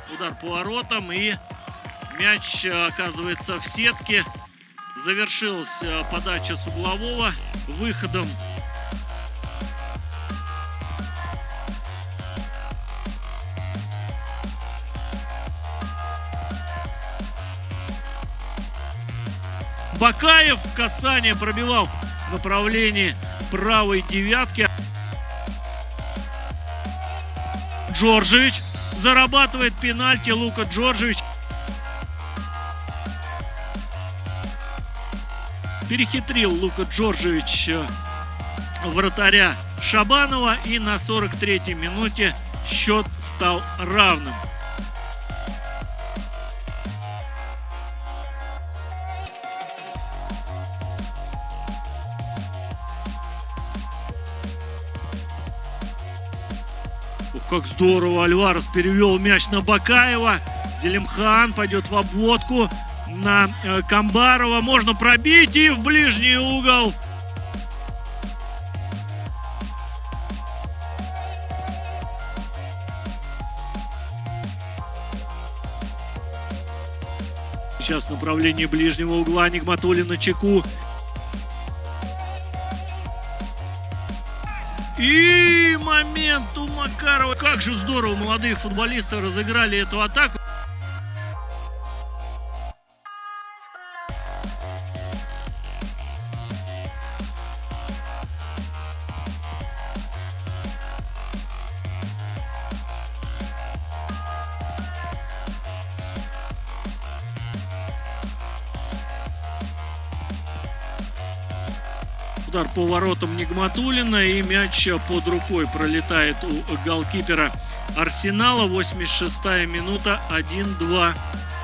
Удар по воротам, и мяч оказывается в сетке. Завершилась подача с углового выходом. Бакаев касание пробивал в направлении правой девятки. Джорджевич зарабатывает пенальти. Лука Джорджевич перехитрил Лука Джорджевич вратаря Шабанова, и на 43-й минуте счет стал равным. Как здорово Альварес перевел мяч на Бакаева. Зелимхан пойдет в обводку на Камбарова. Можно пробить и в ближний угол. Сейчас в направлении ближнего угла Нигматуллин на чеку. И момент у Макарова. Как же здорово молодые футболисты разыграли эту атаку. Удар по воротам Нигматуллина, и мяч под рукой пролетает у голкипера Арсенала. 86-я минута, 1-2.